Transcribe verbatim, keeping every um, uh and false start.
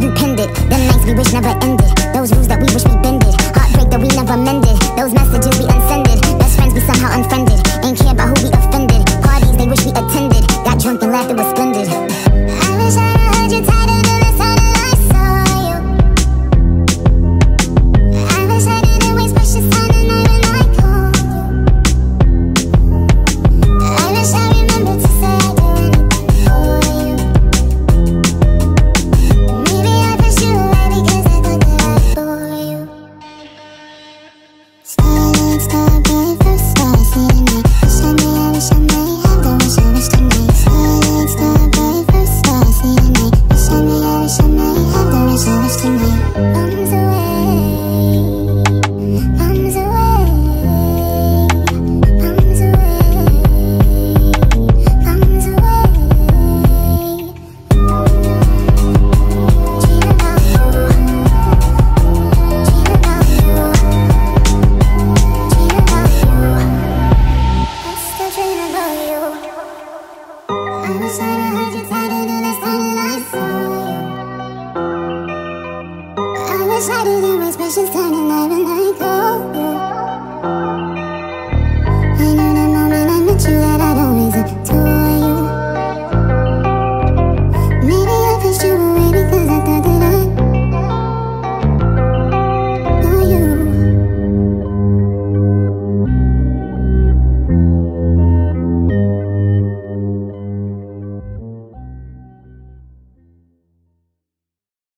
and pinned it. Them nights we wish never ended. Those rules that we wish we bended. Heartbreak that we never mended. Those messages we unsended. Best friends we somehow unfriended. Ain't care about who we offended. Parties they wish we attended. Got drunk and laughed, it was splendid. I wish I heard you tighter than the sound that I saw you. I wish I didn't waste precious time the night when I called you. I wish I remembered to say I'd do anything for you. Maybe I pushed you away because I thought that I'd bore you. Starlight, starbright, first star I see tonight. Wish I may, I wish I may have the wish I wish tonight. Starlight, starbright, first star I see tonight. Wish I may, I wish I may have the wish I wish tonight. Bombs away, bombs away, bombs away, bombs away. Dream about you, dream about you, dream about you. I still dream about you. I wish I'd heard you tighter than the sound that I saw you. I wish I didn't waste precious time tonight when I called you.